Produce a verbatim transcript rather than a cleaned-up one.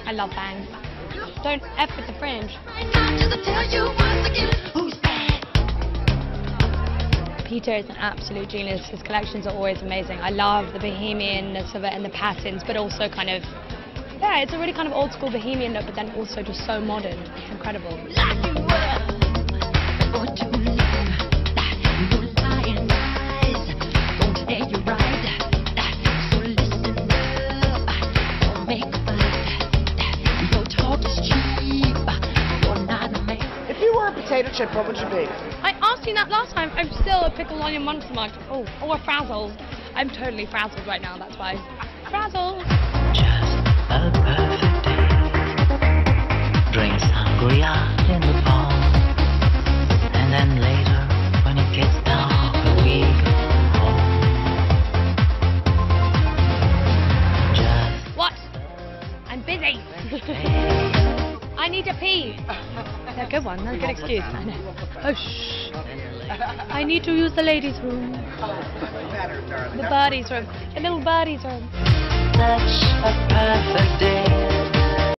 I love bangs. Don't F with the fringe. Peter is an absolute genius. His collections are always amazing. I love the bohemianness of it and the patterns, but also kind of, yeah, it's a really kind of old school bohemian look, but then also just so modern. It's incredible. If you were a potato chip, what would you be? I asked you that last time. I'm still a pickle onion monster mug. Oh, or frazzled. I'm totally frazzled right now, that's why. Frazzled. Just a perfect day. Drink sangria in the fall. And then later, when it gets dark, we go home. Just What? I'm busy. I need to pee. That's a good one. That's a good excuse. I know. Oh, shh. I need to use the ladies' room. The bodies' room. The little bodies' room. such a perfect day.